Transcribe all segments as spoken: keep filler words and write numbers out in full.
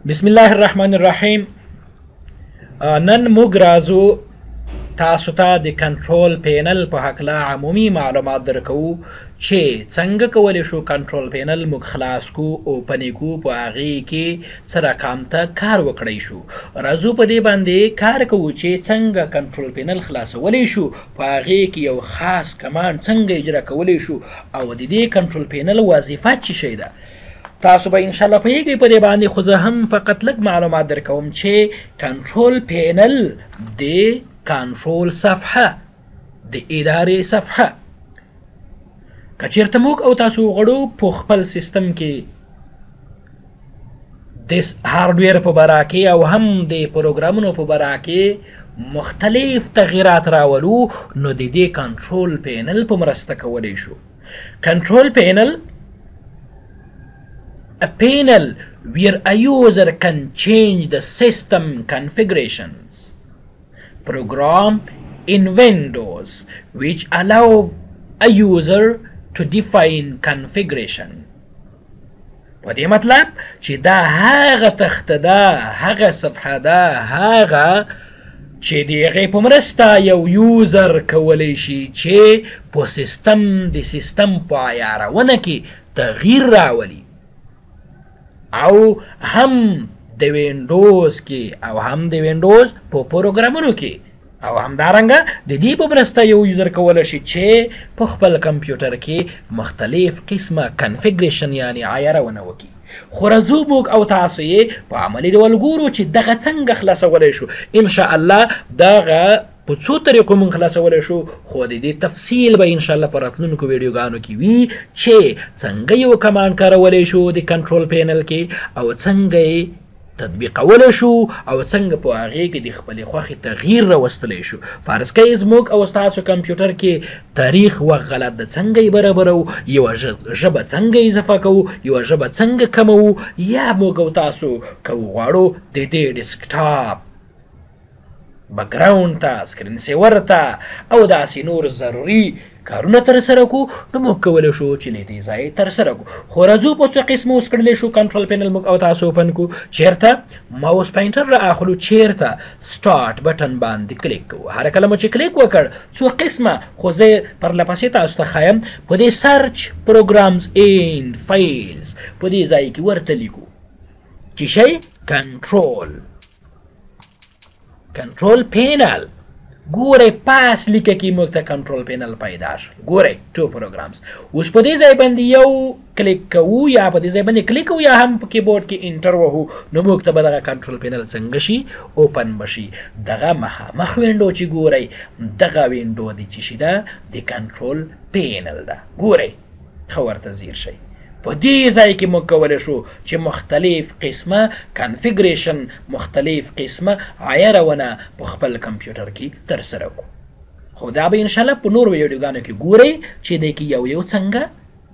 بسم الله الرحمن الرحیم. نن موږ راځو تاسو ته د کنټرول پینل په هکله عمومي معلومات درکوو چې څنګه کولی شو کنټرول پینل موږ خلاص کو اوپن یې کو په هغې کې څه رقم ته کار وکړی شو. راځو په دې باندې کار کوو چې څنګه کنټرول پینل خلاصولی شو، په هغې کې یو خاص کمانډ څنګه اجرا کولی شو او د دې کنټرول پینل وظیفه څه شی ده. تاسو به انشاءالله پوهیږئ په دې باندې، خو زه هم فقط لږ معلومات درکوم چې کنټرول پینل د کنټرول صفحه د ادارې صفحه که چېرته موږ او تاسو غواړو په خپل سیستم کې د هارډویر په باره کې او هم د پروګرامونو په باره کې مختلف تغییرات راولو، نو د دې کنټرول پینل په مرسته کولی شو. کنټرول پینل a panel where a user can change the system configurations. Program in Windows which allow a user to define configuration. په دې مطلب چې دا هغه تخته ده، هغه صفحه ده، هغه چې د هغې په مرسته یو یوزر کولی شي چې په سیستم د سیستم په عیارونه کې تغییر راولي، او هم د وینډوز کې او هم د وینډوز په پروګرامونو کې، او همدارنګه د دې په مرسته یو یوزر کولی شي چې په خپل کمپیوټر کې مختلف قسمه کنفیګریشن یعنې عیارونه وکړي. خو راځو موږ او تاسو یې په عملي ډول ګورو چې دغه څنګه خلاصولی شو. انشاءالله دغه په څو طریقو موږ خلاصولی شو، خو د دې تفصیل به انشاءالله په راتلونکو ویډیوګانو کې وي چې څنګه یو کمانډ کارولی شو د کنټرول پینل کې او څنګه یې تطبیقولی شو او څنګه په هغې کې د خپلې خوښې تغییر راوستلی شو. فرض کوئ زموږ او ستاسو کمپیوټر کې تاریخ وخت غلط ده، څنګه یې برابرو، یوه ژبه څنګه اضافه کوو، یوه ژبه څنګه کموو، یا موږ او تاسو که وغواړو د دې ډیسکټاپ بکګراوند ته، سکرین سیور ته او داسې نور ضروري کارونه ترسره کړو، نو موږ کولی شو چې له دې ځایه ترسره کړو. خو راځو په څو قسمه اوس کړلی شو کنټرول پینل موږ او تاسو اوپن کړو. چېرته ماوس پاینټر را اخلو، چېرته سټارټ بټن باندې کلیک کوو. هر کله مو چې کلیک وکړ څو قسمه، خو زه پرله پسې تاسو ته ښایم په دې سرچ پروګرامز اینډ فایلز په دې ځای کې ورته لیکو چې شی کنټرول کنټرول پینل. ګورئ پاس لیکه کې موږ ته کنټرول پینل پیدا شو. ګورئ ټو پروګرامز. اوس په دې ځای باندې یو کلیک کوو یا په دې ځای باندې کلیک کوو یا هم په کیبورډ کې انټر وهو، نو موږ ته به دغه کنټرول پینل څنګه شي اوپن بشي. دغه مخامخ وینډو چې ګورئ دغه وینډو د څه شي ده؟ د کنټرول پینل ده. ګورئ ښه ورته ځیر شئ. په دې ځای کې موږ کولی شو چې مختلف قسمه کنفیګریشن، مختلف قسمه عیارونه په خپل کمپیوټر کې ترسره کړو. خو دا به انشاءالله په نورو ویډیوګانو کې ګورئ چې دی کې یو یو څنګه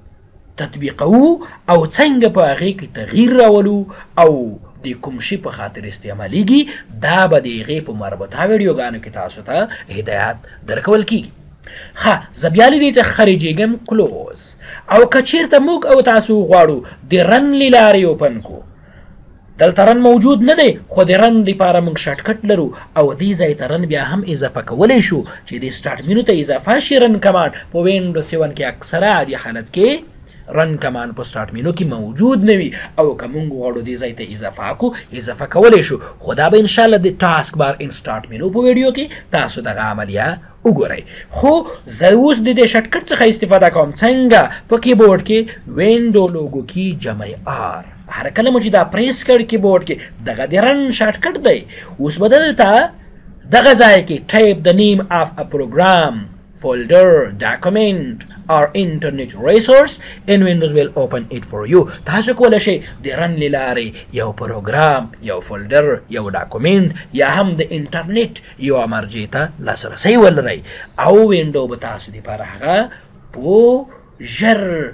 تطبیقوو او څنګه په هغې کې تغییر راولو او د کوم شي په خاطر استعمالیږي. دا به د هغې په مربوطه ویډیوګانو کې تاسو ته هدایات درکول کیږي. ښه، زه بیا له دې څخه خارجېږم. کلوز. او که چېرته موږ او تاسو غواړو د رن له لارې اوپن کړو، دلته رن موجود نه دی، خو د رن لپاره موږ شارټکټ لرو او دې ځای ته رن بیا هم اضافه کولی شو چې د سټارټ مینو ته اضافه شي. رن کمانډ په وینډو سیون کې اکثره عادي حالت کې رن کمانډ په سټارټ مینو کې موجود نه وي، او که موږ غواړو دې ځای ته اضافه کړو اضافه کولی شو. خو دا به انشاءالله د ټاسک بار ان سټارټ مینو په ویډیو کې تاسو دغه عملیه وګورئ. خو زه اوس د دې شارټکټ څخه استفاده کوم. څنګه؟ په کیبورډ کې وینډو لوګو کې جمع آر، هر کله مو چې دا پریس کړ کیبورډ کې دغه د رن شارټکټ دی. اوس به دلته دغه ځای کې ټایپ د نیم اف ا پروګرام، folder, document or internet resource in Windows will open it for you. تاسو کولی شئ د رن له لارې یو پروګرام، یو فولډر، یو ډاکومنټ یا هم د انټرنیټ یو مرجع ته لاسرسی ولرئ او وینډو به تاسو دپاره هغه په ژر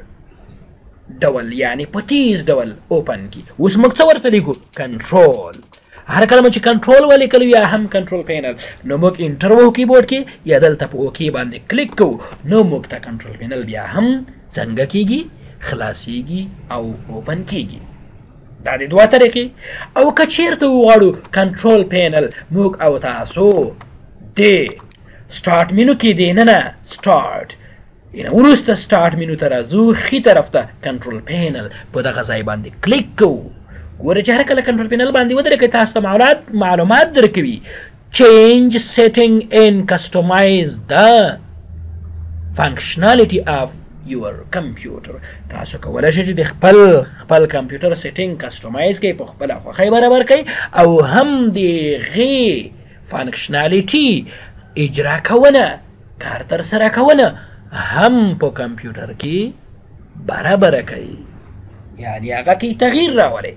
ډول یعنې په تیز ډول اوپن کړي. اوس موږ څه ورته لیکو؟ کنټرول. هر کله چې کنټرول ولیکلو یا هم کنټرول پینل، نو موږ انټر وو کیبورډ کې یا دلته په اوکې باندې کلیک کوو، نو موږ ته کنټرول پینل بیا هم څنګه کیږي؟ خلاصیږي او اوپن کیږي. دا د دوه طریقې او که چیرته وغواړو کنټرول پینل موږ او تاسو د سټارټ منو کې دننه سټارټ یعنې وروسته سټارټ منو ته راځو ښي طرف ته کنټرول پینل په دغه ځای باندې کلیک کوو ګوره چې هر کله کنټرول پینل باندې ودرېږئ تاسو ته معلومات معلومات درکوي change setting and customize the functionality of your computer تاسو کولی شئ چې د خپل خپل کمپیوټر سیټینګ کسټمایز کړئ په خپله خوښۍ برابر کړئ او هم د هغې فنکشنالیټي اجرا کونه کار ترسره کونه هم په کمپیوټر کې برابره کوي یعنې هغه کې تغییر راولئ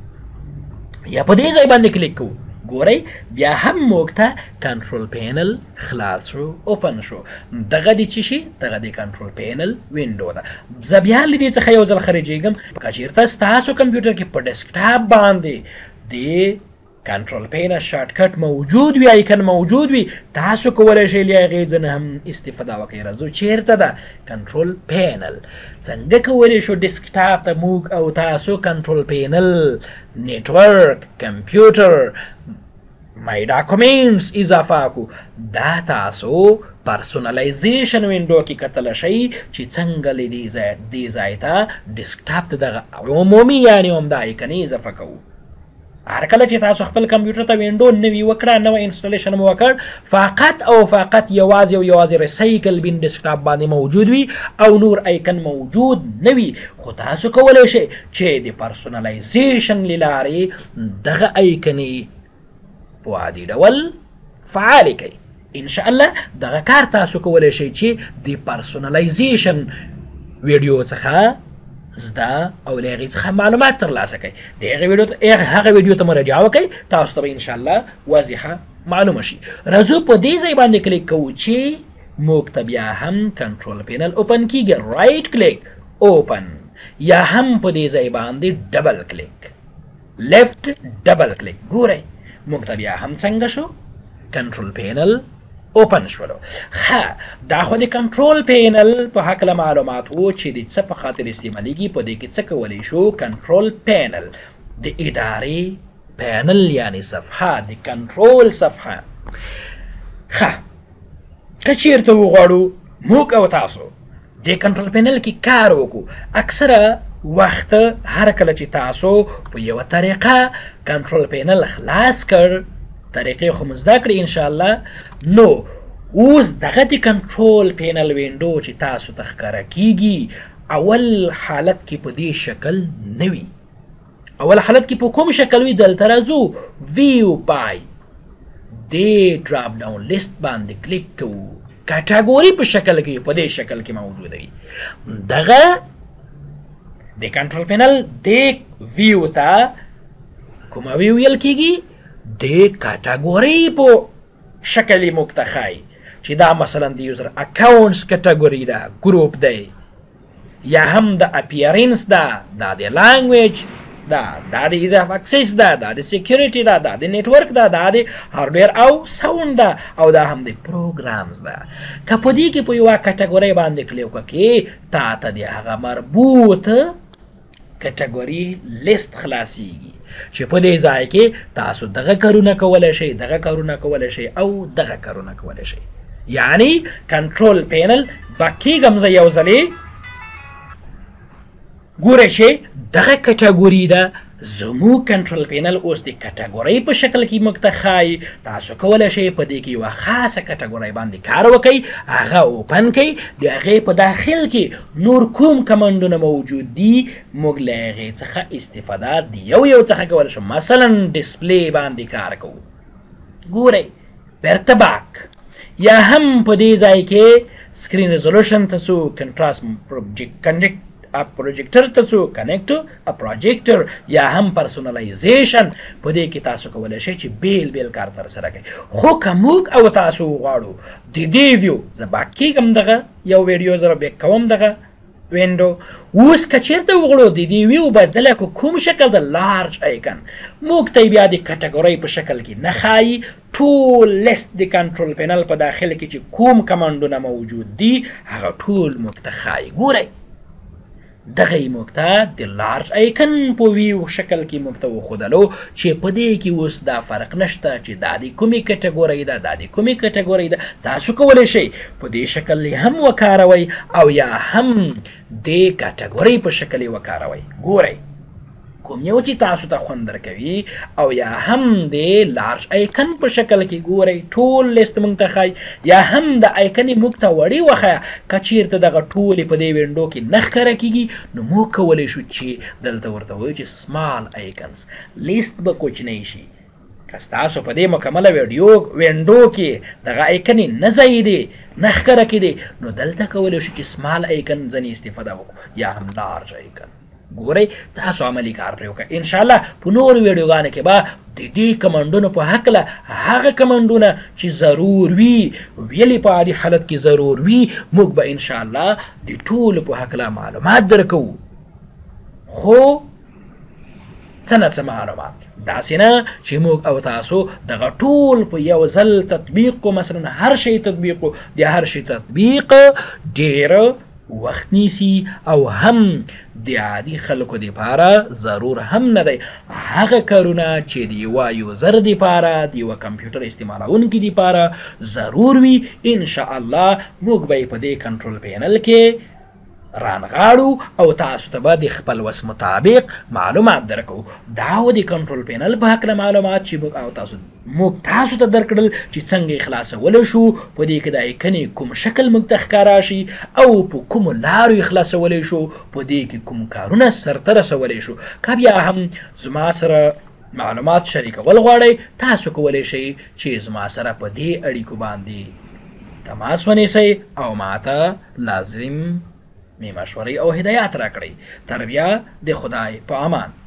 یا په دې ځای باندې کلیک کوو ګورئ بیا هم موږ ته کنټرول پینل خلاص شو اوپن شو دغه د څه شي دغه د کنټرول پینل وینډو ده زه بیا له دې څخه یو ځل خارجېږم که چېرته ستاسو کمپیوټر کې په ډیسکټاپ باندې د کنټرول پینل شارټکټ موجود وي آیکن موجود وي تاسو کولی شئ له هغې ځنه هم استفاده وکړئ راځو چېرته ده کنټرول پینل څنګه کولی شو ډیسکټاپ ته موږ او تاسو کنټرول پینل نیټورک کمپیوټر مای ډاکومنټس اضافه کړو دا تاسو پرسونلایزیشن وینډو کې کتلی شئ چې څنګه له دې ځای ته ډیسکټاپ ته دغه عمومي یعنې همدا آیکنې اضافه کوو هر کله چې تاسو خپل کمپیوټر ته وینډو نوي وکړه نوی انسټالیشن مو وکړ فقط او فقط یوازې او یوازې ریسایکل بین ډیسکټاپ باندې موجود وي او نور آیکن موجود نه وي خو تاسو کولی شئ چې د پرسونلایزیشن له لارې دغه آیکنې په عادي ډول فعالې کړئ انشاءالله دغه کار تاسو کولی شئ چې د پرسونلایزیشن ویډیو څخه زده او له هغې څخه معلومات ترلاسه کوئ د هغې ویډیو هغه ویډیو ته مراجعه وکړئ تاسو ته به انشاءالله واضحه معلومه شي راځو په دې ځای باندې کلیک کوو چې موږ ته بیا هم کنټرول پینل اوپن کیږي رایټ کلیک اوپن یا هم په دې ځای باندې ډبل کلیک لیفټ ډبل کلیک ګورئ موږ ته بیا هم څنګه شو کنټرول پینل اوپن شولو ها دا خو د کنټرول پینل په هکله معلومات وو چې د څه په خاطر استعمالیږي په دې کې څه کولی شو کنټرول پینل د ادارې پینل یعنی صفحه د کنټرول صفحه ها که چیرته وغواړو موږ او تاسو د کنټرول پینل کې کار وکړو اکثره وخت هر کله چې تاسو په یوه طریقه کنټرول پینل خلاص کړ طریقې خو مو زده کړې انشاءالله نو اوس دغه د کنټرول پینل وینډو چې تاسو ته ښکاره کیږي اول حالت کې په دې شکل نه وي اول حالت کې په کوم شکل وي دلته راځو ویو بای د ډراپ ډاون لیست باندې کلیک کوو کټګوري په شکل کې په دې شکل کې موجوده وي دغه د کنټرول پینل د ویو ته کومه ویو ویل کیږي د کټګوري په شکل یې موږ ته ښایي چې دا مثلا د یوزر اکاونټس کټګوري ده ګروپ دی یا هم د اپیرنس ده دا د لانګویج ده دا د ایز اف اکسس ده دا د سیکیورټي ده دا د نیټورک ده دا د هارډویر او ساوند ده او دا هم د پروګرامز ده که په دې کې په یوه کټګورۍ باندې کلیک وکړې تا ته د هغه مربوط کټګوري لیست خلاصیږي چې په دې ځای کې تاسو دغه کارونه کولی شئ دغه کارونه کولی شئ او دغه کارونه کولی شئ یعنی کنټرول پینل به کېږم زه یو ځلې ګورئ چې دغه کټګوري ده زموږ کنټرول پینل اوس د کټګورۍ په شکل کې موږ ته ښایي تاسو کولی شئ په دې کې یوه خاصه کټګورۍ باندې کار وکئ هغه اوپن کئ د هغې په داخل کې نور کوم کمنډونه موجود دي موږ له هغې څخه استفاده د یو یو څخه کولی شو مثلا ډسپلی باندې کار کوو ګورئ بیرته باک یا هم په دې ځای کې سکرین ریزولوشن ته څو کنټراست کنډکټ پروجیکټر ته څو کنیکټ پروجیکټر یا هم پرسونلایزیشن په دې کې تاسو کولی شئ چې بیل بیل کار ترسره کړئ خو که موږ او تاسو وغواړو د دې ویو زه باک کېږم دغه یو ویډیو زه بیک کوم دغه وینډو اوس که چېرته وغواړو د دې ویو بدله کړو کوم شکل د لارج آیکن موږ ته بیا د کټګورۍ په شکل کې نه ښایي ټول لیست د کنټرول پینل په داخل کې چې کوم کمانډونه موجود دي هغه ټول موږ ته ښایي ګورئ دغه یې موږ ته د لارج ایکن په ویو شکل کې موږ ته وښودلو چې په دې کې اوس دا فرق نشته چې دا د کومې کټګورۍ ده دا د کومې کټګورۍ ده. تاسو کولی شئ په دې شکل یې هم وکاروئ او یا هم د کټګورۍ په شکل یې وکاروئ. ګورئ کوم یو چې تاسو ته خوند درکوي او یا هم د لارج ایکن په شکل کې ګورئ ټول لیست موږ ته ښایي یا هم د ایکن یې موږ ته وړې وښیه. که چېرته دغه ټولې په دې وینډو کې نه ښکاره کېږي نو موږ کولی شو چې دلته ورته وایو چې سمال ایکنز لیست به کوچنی شي. که ستاسو په دې مکمله ویډیو وینډو کې دغه ایکن یې نه ځایېدی نه ښکاره کېدی نو دلته کولی شو چې سمال ایکن ځنې استفاده وکړو یا هم لارج ایکن. ګورئ تاسو عملي کار پرې وکړئ. انشاءالله په نورو ویډیوګانو کې به د دې کمنډونو په هکله هغه کمنډونه چې ضرور وي ویلې په عادي حالت کې ضرور وي موږ به انشاءالله د ټولو په هکله معلومات درکوو. خو څه نه څه معلومات داسې نه چې موږ او تاسو دغه ټول په یو ځل تطبیق کو. مثلا هر شی تطبیق کو د هر شی تطبیق ډېر وخت نیسي او هم د عادي خلکو دپاره ضرور هم نه دی. هغه کارونه چې د یوه یوزر دپاره د یوه کمپیوټر استعمالونکي دپاره ضرور وي انشاءالله موږ به یې په دې کنټرول پینل کې رانغاړو او تاسو ته به د خپل وس مطابق معلومات درکو. دا و د کنټرول پینل په هکله معلومات چې موږ او تاسو موږ تاسو ته درکړل چې څنګه یې خلاصولی شو په دې کې د ایکنې کوم شکل موږ ته ښکاره شي او په کومو لارو یې خلاصولی شو په دې کې کوم کارونه سرته رسولی شو. که بیا هم زما سره معلومات شریکول غواړئ تاسو کولی شئ چې زما سره په دې اړیکو باندې تماس ونیسئ او ماته لازم می مشورې او هدایات راکړئ. تر بیا د خدای په امان.